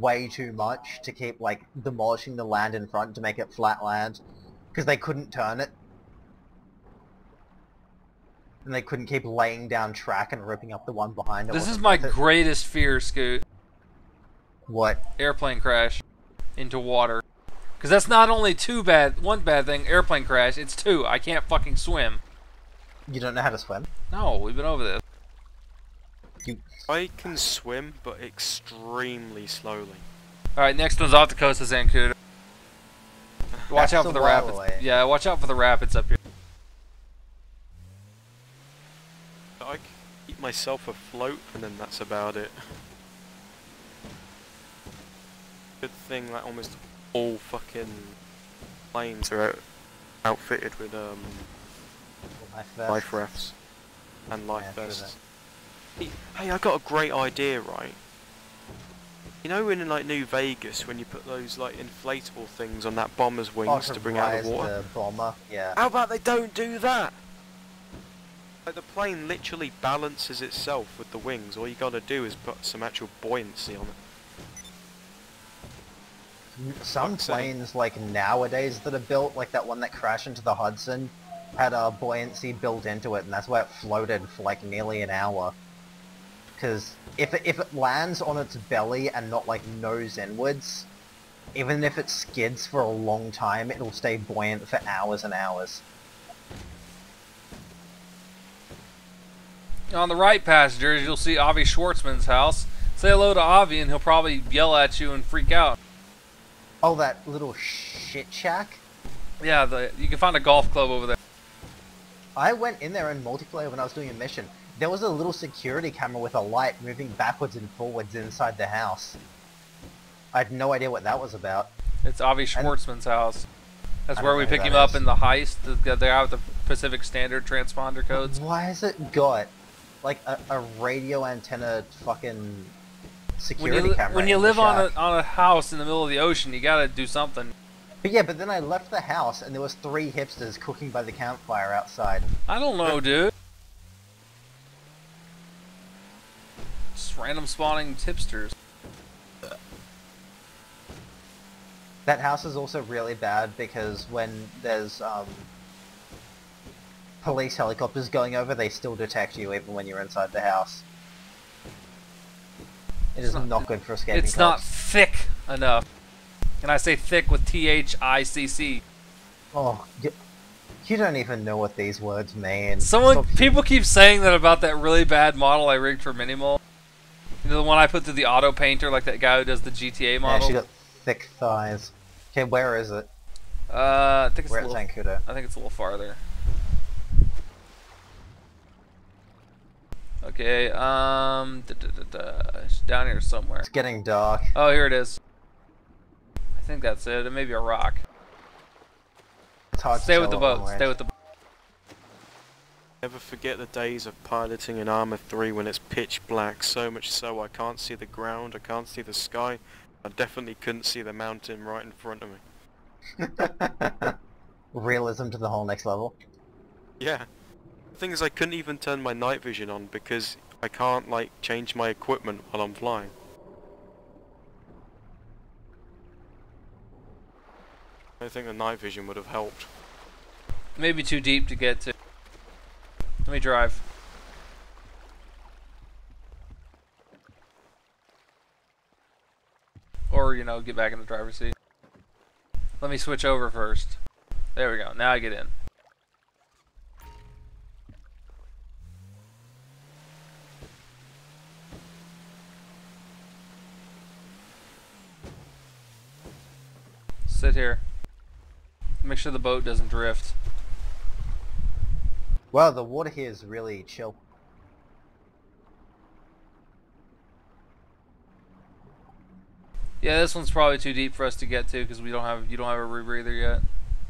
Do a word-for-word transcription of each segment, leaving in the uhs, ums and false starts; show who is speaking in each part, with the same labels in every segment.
Speaker 1: way too much to keep, like, demolishing the land in front to make it flat land, because they couldn't turn it. And they couldn't keep laying down track and ripping up the one behind it.
Speaker 2: This is my greatest fear, Scoot.
Speaker 1: What?
Speaker 2: Airplane crash into water. Because that's not only two bad, one bad thing, airplane crash, it's two. I can't fucking swim.
Speaker 1: You don't know how to swim?
Speaker 2: No, we've been over this.
Speaker 1: You...
Speaker 3: I can swim, but extremely slowly.
Speaker 2: Alright, next one's off the coast of Zancudo. Watch
Speaker 1: That's
Speaker 2: out for the rapids.
Speaker 1: Away.
Speaker 2: Yeah, watch out for the rapids up here.
Speaker 3: I can keep myself afloat, and then that's about it. Good thing that almost all fucking planes are out outfitted with um
Speaker 1: Life,
Speaker 3: life rafts and life
Speaker 1: yeah,
Speaker 3: vests. Hey, hey, I got a great idea, right? You know, in like New Vegas, when you put those like inflatable things on that bomber's wings
Speaker 1: oh,
Speaker 3: to bring out the
Speaker 1: rise
Speaker 3: water?
Speaker 1: The bomber, yeah.
Speaker 3: How about they don't do that? Like the plane literally balances itself with the wings. All you gotta do is put some actual buoyancy on it.
Speaker 1: Some planes, like nowadays, that are built, like that one that crashed into the Hudson, had a buoyancy built into it, and that's why it floated for like nearly an hour. Because if it, if it lands on its belly and not like nose inwards, even if it skids for a long time, it'll stay buoyant for hours and hours.
Speaker 2: On the right, passengers, you'll see Avi Schwartzman's house. Say hello to Avi, and he'll probably yell at you and freak out.
Speaker 1: Oh, that little shit shack?
Speaker 2: Yeah, the, you can find a golf club over there.
Speaker 1: I went in there in multiplayer when I was doing a mission. There was a little security camera with a light moving backwards and forwards inside the house. I had no idea what that was about.
Speaker 2: It's Avi Schwartzman's house. That's
Speaker 1: I
Speaker 2: where
Speaker 1: don't
Speaker 2: we
Speaker 1: know
Speaker 2: pick
Speaker 1: who
Speaker 2: him
Speaker 1: that
Speaker 2: up
Speaker 1: is.
Speaker 2: in the heist. The- They're out with the Pacific Standard transponder codes.
Speaker 1: Why has it got, like, a, a radio antenna fucking security
Speaker 2: When you,
Speaker 1: camera
Speaker 2: when you
Speaker 1: in the
Speaker 2: live on a,
Speaker 1: shack?
Speaker 2: on a house in the middle of the ocean, you gotta do something.
Speaker 1: But yeah, but then I left the house and there was three hipsters cooking by the campfire outside.
Speaker 2: I don't know, dude. Just random spawning tipsters.
Speaker 1: That house is also really bad because when there's um, police helicopters going over, they still detect you even when you're inside the house. It is
Speaker 2: not-
Speaker 1: not good for escaping
Speaker 2: It's not
Speaker 1: cops.
Speaker 2: thick enough. And I say thick with T H I C C.
Speaker 1: Oh, you, you don't even know what these words mean.
Speaker 2: Someone,
Speaker 1: Stop-
Speaker 2: people keep saying that about that really bad model I rigged for Minimol. You know, the one I put through the auto painter, like that guy who does the G T A
Speaker 1: Yeah,
Speaker 2: model.
Speaker 1: she got thick thighs. Okay, where is it?
Speaker 2: Uh, I think it's
Speaker 1: We're
Speaker 2: a
Speaker 1: at
Speaker 2: little,
Speaker 1: Zancudo.
Speaker 2: I think it's a little farther. Okay, um, da, da, da, da. It's down here somewhere.
Speaker 1: It's getting dark.
Speaker 2: Oh, here it is. I think that's it. It may be a rock.
Speaker 1: It's hard to
Speaker 2: Stay
Speaker 1: tell
Speaker 2: with the
Speaker 1: at
Speaker 2: boat.
Speaker 1: long
Speaker 2: Stay
Speaker 1: range.
Speaker 2: with the boat.
Speaker 3: Never forget the days of piloting in Arma three when it's pitch black, so much so I can't see the ground, I can't see the sky, I definitely couldn't see the mountain right in front of me.
Speaker 1: Realism to the whole next level.
Speaker 3: Yeah. The thing is, I couldn't even turn my night vision on because I can't, like, change my equipment while I'm flying. I think the night vision would have helped.
Speaker 2: Maybe too deep to get to. Let me drive. Or, you know, get back in the driver's seat. Let me switch over first. There we go. Now I get in. Sit here. Make sure the boat doesn't drift.
Speaker 1: Wow, the water here is really chill.
Speaker 2: Yeah, this one's probably too deep for us to get to because we don't have you don't have a rebreather yet.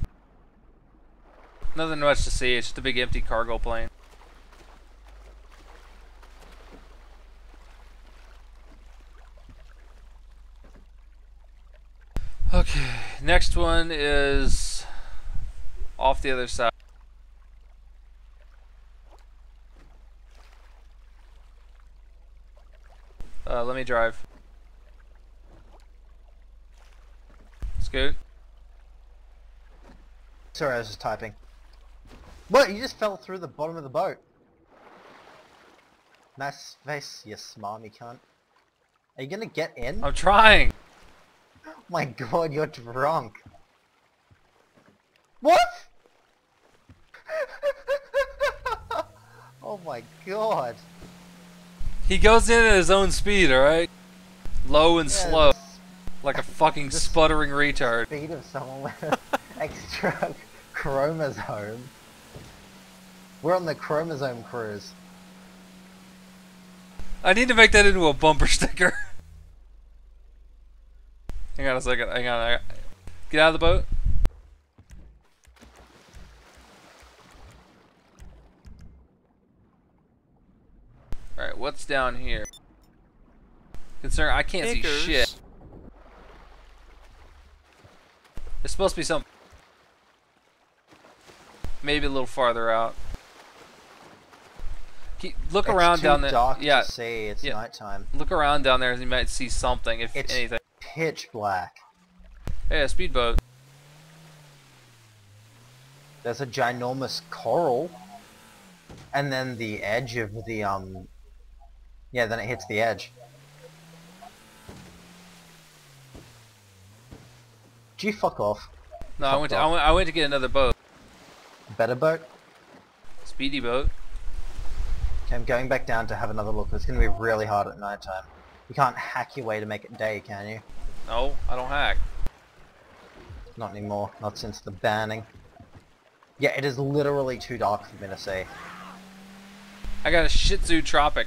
Speaker 2: Nothing much to see. It's just a big empty cargo plane. Okay, next one is off the other side. Uh, let me drive. Scoot.
Speaker 1: Sorry, I was just typing. What? You just fell through the bottom of the boat. Nice face, you smarmy cunt. Are you gonna get in?
Speaker 2: I'm trying.
Speaker 1: Oh my god, you're drunk. What? Oh my god.
Speaker 2: He goes in at his own speed, alright? Low and
Speaker 1: Yeah,
Speaker 2: slow.
Speaker 1: the
Speaker 2: Like a fucking
Speaker 1: the
Speaker 2: sputtering retard.
Speaker 1: speed of someone with extra chromosome. We're on the chromosome cruise.
Speaker 2: I need to make that into a bumper sticker. Hang on a second. Hang on. I- Get out of the boat. Alright, what's down here? Concern, I can't see
Speaker 3: Niggers.
Speaker 2: shit. There's supposed to be some. Maybe a little farther out. Keep, look
Speaker 1: It's
Speaker 2: around
Speaker 1: too
Speaker 2: down there.
Speaker 1: dark
Speaker 2: Yeah,
Speaker 1: to see. It's
Speaker 2: yeah.
Speaker 1: nighttime.
Speaker 2: look around down there and you might see something, if
Speaker 1: It's
Speaker 2: anything.
Speaker 1: pitch black.
Speaker 2: Hey, a speedboat.
Speaker 1: There's a ginormous coral, and then the edge of the um. Yeah, then it hits the edge. Gee, fuck off.
Speaker 2: No, I
Speaker 1: Fuck
Speaker 2: went, to,
Speaker 1: off.
Speaker 2: I went. I went to get another boat.
Speaker 1: Better boat.
Speaker 2: Speedy boat.
Speaker 1: Okay, I'm going back down to have another look. It's gonna be really hard at night time. You can't hack your way to make it day, can you?
Speaker 2: No, I don't hack.
Speaker 1: Not anymore. Not since the banning. Yeah, it is literally too dark for me to see.
Speaker 2: I got a Shih Tzu Tropic.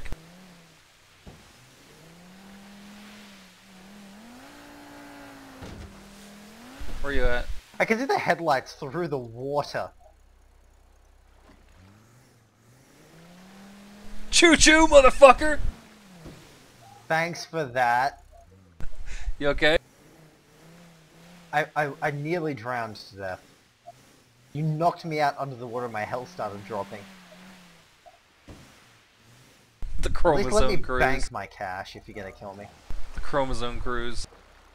Speaker 2: Where you at?
Speaker 1: I can see the headlights through the water.
Speaker 2: Choo choo, motherfucker!
Speaker 1: Thanks for that.
Speaker 2: You okay?
Speaker 1: I, I, I nearly drowned to death. You knocked me out under the water and my health started dropping.
Speaker 2: The
Speaker 1: At least let me
Speaker 2: chromosome cruise.
Speaker 1: bank my cash if you're gonna kill me.
Speaker 2: The chromosome cruise.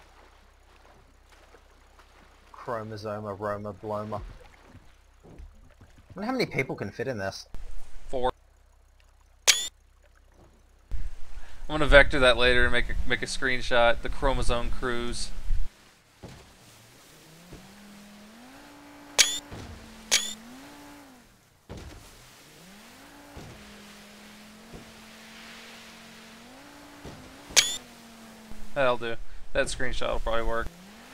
Speaker 1: Chromosome, aroma, bloma. I wonder how many people can fit in this.
Speaker 2: Four. I'm gonna vector that later and make a make a screenshot. The chromosome cruise. That'll do. That screenshot will probably work.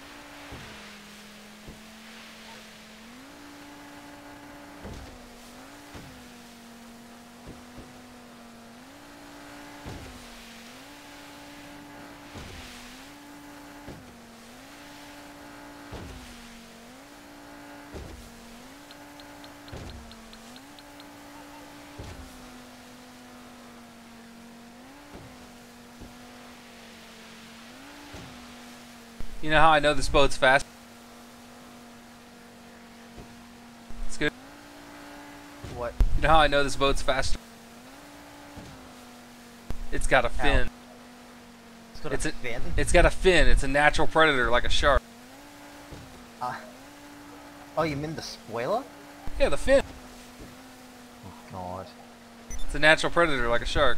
Speaker 2: You know how I know this boat's fast? It's good.
Speaker 1: What?
Speaker 2: You know how I know this boat's faster? It's got a fin.
Speaker 1: It's got
Speaker 2: It's
Speaker 1: a
Speaker 2: a-
Speaker 1: fin?
Speaker 2: It's got a fin. It's a natural predator like a shark.
Speaker 1: Uh, oh, you mean the spoiler?
Speaker 2: Yeah, the fin.
Speaker 1: Oh god.
Speaker 2: It's a natural predator like a shark.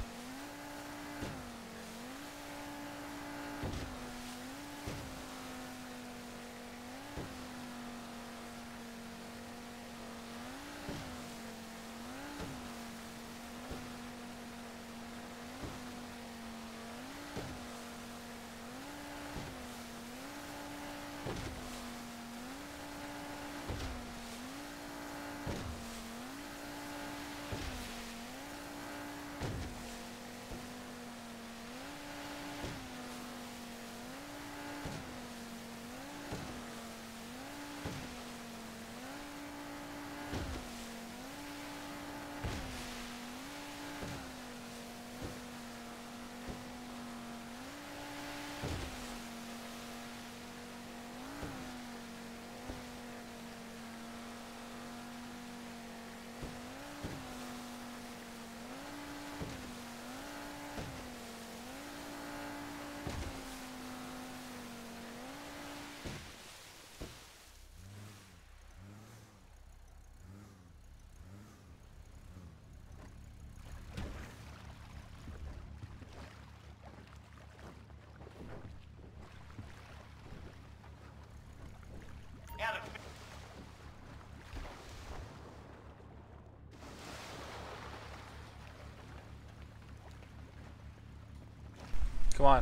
Speaker 2: Come on.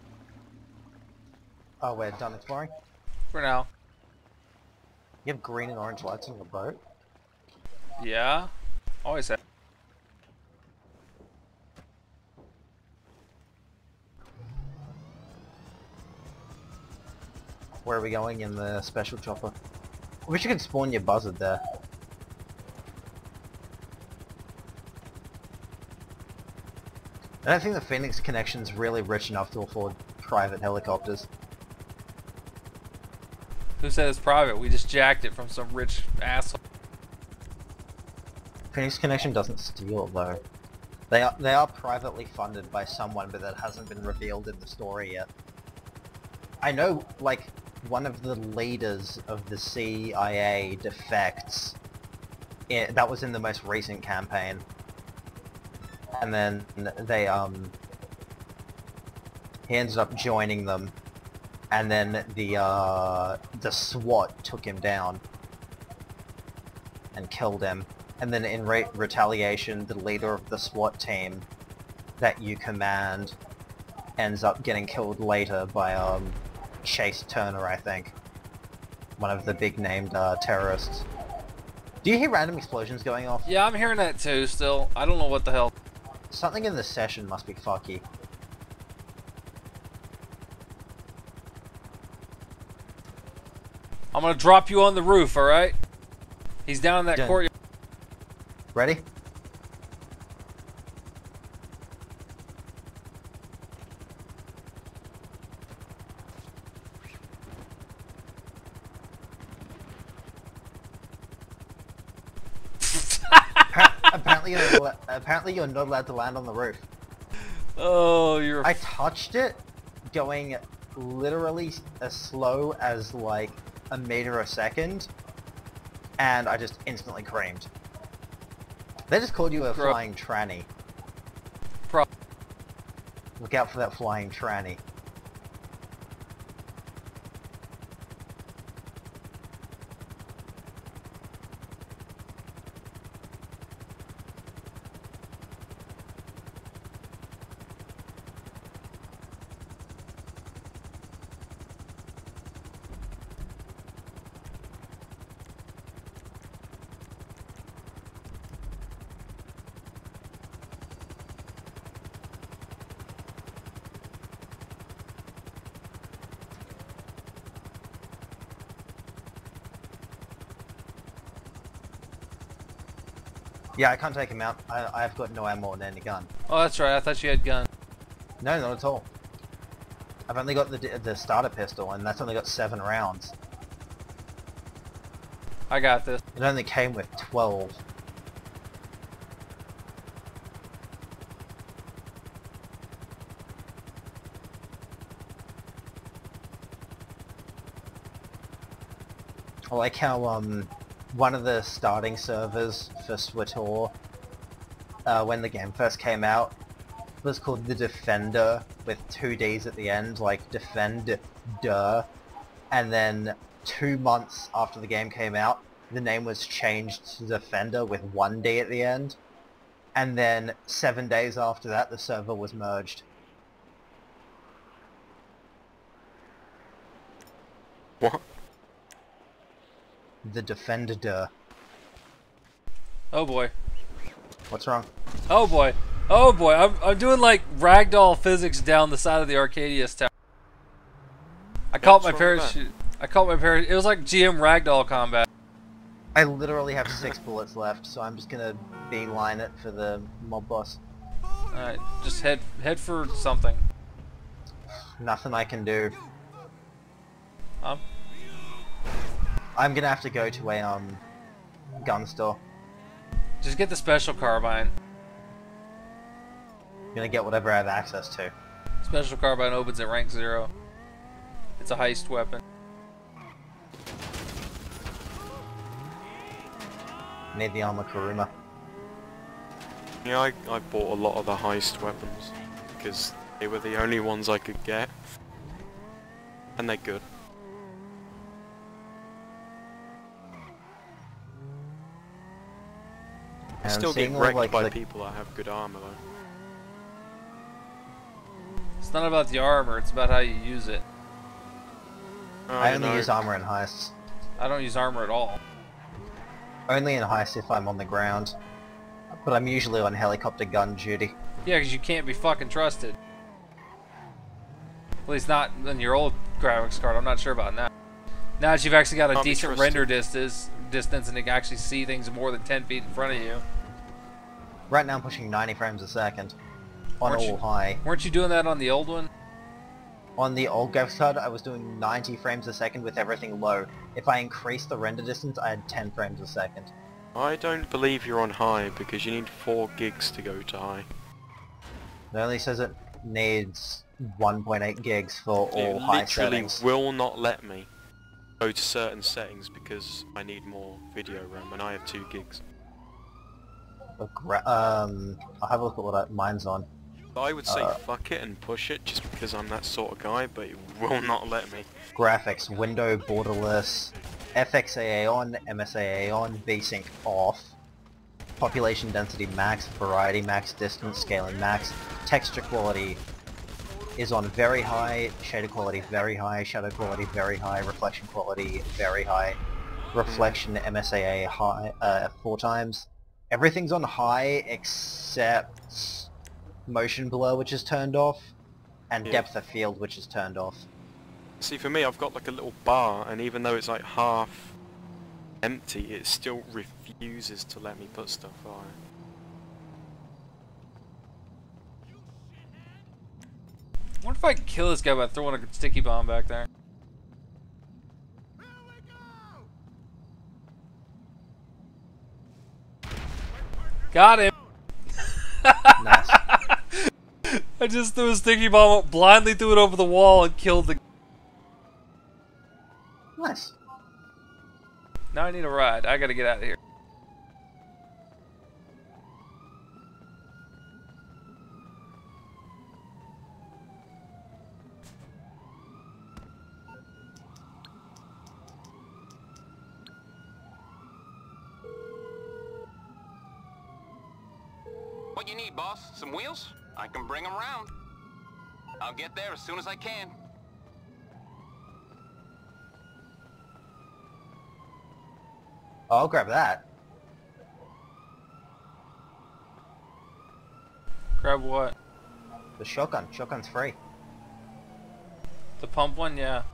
Speaker 1: Oh, we're done exploring?
Speaker 2: For now.
Speaker 1: You have green and orange lights on your boat?
Speaker 2: Yeah. Always have.
Speaker 1: Where are we going in the special chopper? I wish you could spawn your buzzard there. I don't think the Phoenix connection's really rich enough to afford private helicopters.
Speaker 2: Who said it's private? We just jacked it from some rich asshole.
Speaker 1: Phoenix connection doesn't steal though. They are they are privately funded by someone, but that hasn't been revealed in the story yet. I know, like, one of the leaders of the C I A defects. It, that was in the most recent campaign. And then they, um... he ended up joining them. And then the, uh... the SWAT took him down. And killed him. And then in re retaliation, the leader of the SWAT team that you command ends up getting killed later by, um... Chase Turner, I think. One of the big named, uh, terrorists. Do you hear random explosions going off?
Speaker 2: Yeah, I'm hearing that too still. I don't know what the hell.
Speaker 1: Something in the session must be fucky.
Speaker 2: I'm gonna drop you on the roof, alright? He's down in that
Speaker 1: Done.
Speaker 2: courtyard.
Speaker 1: Ready? Apparently you're, not, apparently you're not allowed to land on the roof.
Speaker 2: Oh, you're...
Speaker 1: I touched it going literally as slow as like a meter a second, and I just instantly creamed. They just called you a
Speaker 2: Pro.
Speaker 1: flying tranny.
Speaker 2: Pro.
Speaker 1: Look out for that flying tranny. Yeah, I can't take him out. I, I've got no ammo on any gun.
Speaker 2: Oh, that's right. I thought you had gun.
Speaker 1: No, not at all. I've only got the the starter pistol, and that's only got seven rounds.
Speaker 2: I got this.
Speaker 1: It only came with twelve. I like how um one of the starting servers for SWTOR, uh, when the game first came out, was called the Defender with two D's at the end, like Defend Duh. And then two months after the game came out, the name was changed to Defender with one D at the end. And then seven days after that, the server was merged.
Speaker 3: What?
Speaker 1: The Defender Duh.
Speaker 2: Oh boy.
Speaker 1: What's wrong?
Speaker 2: Oh boy. Oh boy. I'm, I'm doing like ragdoll physics down the side of the Arcadius tower. I caught my
Speaker 3: What's wrong with
Speaker 2: parachute. I caught my parachute. It was like G M ragdoll combat.
Speaker 1: I literally have six bullets left, so I'm just gonna beeline it for the mob boss.
Speaker 2: Alright, just head head for something.
Speaker 1: Nothing I can do.
Speaker 2: Um.
Speaker 1: I'm gonna have to go to a um gun store.
Speaker 2: Just get the special carbine.
Speaker 1: I'm gonna get whatever I have access to.
Speaker 2: Special carbine opens at rank zero. It's a heist weapon.
Speaker 1: Need the armor Kuruma.
Speaker 3: Yeah, I, I bought a lot of the heist weapons because they were the only ones I could get, and they're good. I
Speaker 1: And
Speaker 3: still get
Speaker 1: seeing all,
Speaker 3: wrecked
Speaker 1: like,
Speaker 3: by
Speaker 1: the-
Speaker 3: people that have good armor though.
Speaker 2: It's not about the armor, it's about how you use it.
Speaker 1: I,
Speaker 3: I
Speaker 1: only
Speaker 3: know.
Speaker 1: use armor in heists.
Speaker 2: I don't use armor at all.
Speaker 1: Only in heists if I'm on the ground. But I'm usually on helicopter gun duty.
Speaker 2: Yeah, because you can't be fucking trusted. At least not in your old graphics card. I'm not sure about now. Now that you've actually got a
Speaker 3: Can't be
Speaker 2: decent
Speaker 3: trusted.
Speaker 2: render distance, distance, and you can actually see things more than ten feet in front of you.
Speaker 1: Right now I'm pushing ninety frames a second. On
Speaker 2: Weren't
Speaker 1: all
Speaker 2: you-
Speaker 1: high.
Speaker 2: Weren't you doing that on the old one?
Speaker 1: On the old graphics card I was doing ninety frames a second with everything low. If I increased the render distance I had ten frames a second.
Speaker 3: I don't believe you're on high because you need four gigs to go to high.
Speaker 1: It only says it needs one point eight gigs for all
Speaker 3: It
Speaker 1: high
Speaker 3: literally
Speaker 1: settings.
Speaker 3: will not let me go to certain settings because I need more video RAM and I have two gigs.
Speaker 1: But gra- um, I'll have a look at what I- mine's on.
Speaker 3: I would say
Speaker 1: Uh,
Speaker 3: fuck it and push it just because I'm that sort of guy, but it will not let me.
Speaker 1: Graphics, window borderless, F X A A on, M S A A on, V-Sync off, population density max, variety max, distance scaling max, texture quality is on very high, shader quality very high, shadow quality very high, reflection quality very high, reflection M S A A high, uh, four times. Everything's on high except motion blur, which is turned off, and
Speaker 3: Yeah.
Speaker 1: depth of field, which is turned off.
Speaker 3: See, for me, I've got like a little bar, and even though it's like half empty, it still refuses to let me put stuff on.
Speaker 2: I wonder if I can kill this guy by throwing a sticky bomb back there. Got him!
Speaker 1: Nice.
Speaker 2: I just threw a sticky bomb, blindly threw it over the wall and killed the...
Speaker 1: Nice.
Speaker 2: Now I need a ride. I gotta get out of here.
Speaker 4: What you need, boss? Some wheels? I can bring them round. I'll get there as soon as I can.
Speaker 1: I'll grab that.
Speaker 2: Grab what?
Speaker 1: The shotgun. Shotgun's free.
Speaker 2: The pump one? Yeah.